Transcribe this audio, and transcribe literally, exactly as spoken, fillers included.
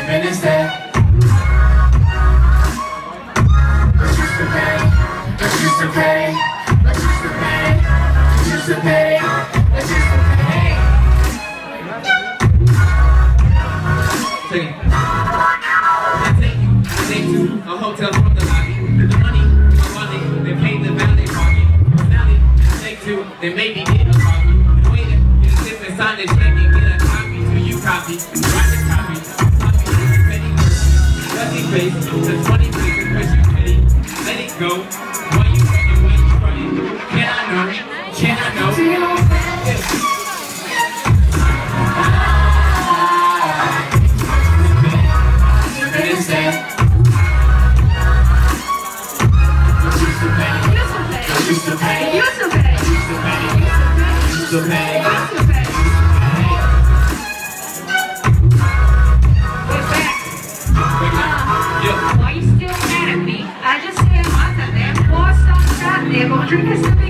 living instead. Let's just to pay, let's just to pay, let's just to pay, let's just to pay, let's just to pay. Take it. I take you, I take two, a hotel from the lobby. The money, my money, they pay the valet parking. Personality, take two, they made me get a copy. Waiting, you sip and sign the check and get a copy till you copy. Write the copy, copy, petty, dusty face, the twenty places, cause you petty. Let it go, why you running, why you running? Can I know, can I know? Instead, let's just to pay, let's just to pay, let's just to pay, let's just to pay, let's just to pay. We're back. Uh, why are you still mad at me? I just said once and then four songs out there, but drink is